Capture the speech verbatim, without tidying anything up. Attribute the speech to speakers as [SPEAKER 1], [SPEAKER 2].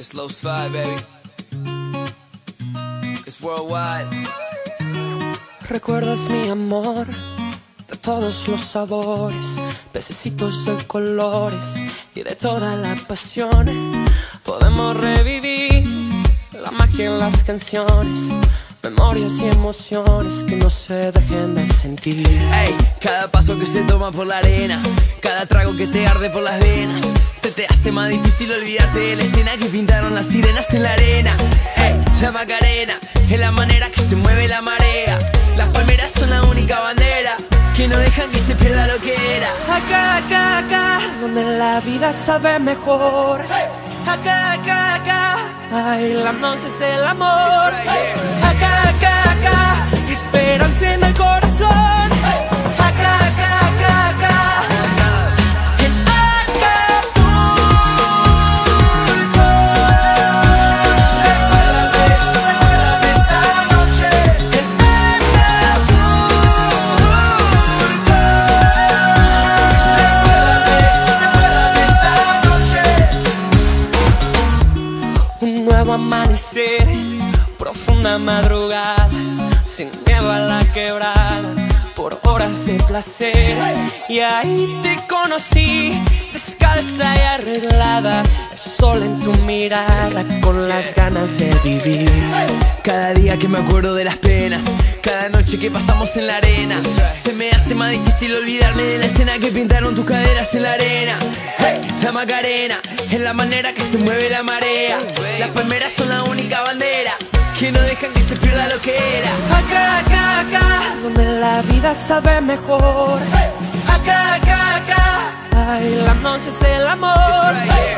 [SPEAKER 1] It's Los Five, baby. It's worldwide.
[SPEAKER 2] Recuerdas mi amor de todos los sabores, pececitos de colores y de toda la pasión. Podemos revivir la magia en las canciones, memorias y emociones que no se dejen de sentir.
[SPEAKER 1] Ey, cada paso que se toma por la arena, cada trago que te arde por las venas, se te hace más difícil olvidarte de la escena que pintaron las sirenas en la arena. Ey, la Macarena es la manera que se mueve la marea. Las palmeras son la única bandera que no dejan que se pierda lo que era.
[SPEAKER 2] Acá, acá, acá, donde la vida sabe mejor. Acá, acá, acá, bailando es el amor. Acá, acá, acá, esperanza en el corazón. Acá, acá, acá, acá, en Acapulco. Recuérdame, recuérdame esa noche en Acapulco. Recuérdame, recuérdame esa noche. Un nuevo amanecer, profunda madrugada, sin miedo a la quebrada, por horas de placer. Y ahí te conocí, descalza y arreglada, el sol en tu mirada, con las ganas de vivir.
[SPEAKER 1] Cada día que me acuerdo de las penas, cada noche que pasamos en la arena, se me hace más difícil olvidarme de la escena que pintaron tus caderas en la arena. Hey, la Macarena es la manera que se mueve la marea. Las palmeras son la única bandera que no dejan que se pierda lo que era.
[SPEAKER 2] Acá, acá, acá, donde la vida sabe mejor. Acá, acá, acá, bailando es el amor.